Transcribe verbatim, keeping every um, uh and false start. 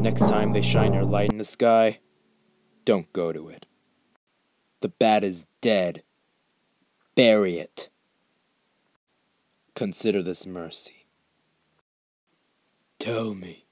Next time they shine your light in the sky, don't go to it. The bat is dead. Bury it. Consider this mercy. Tell me,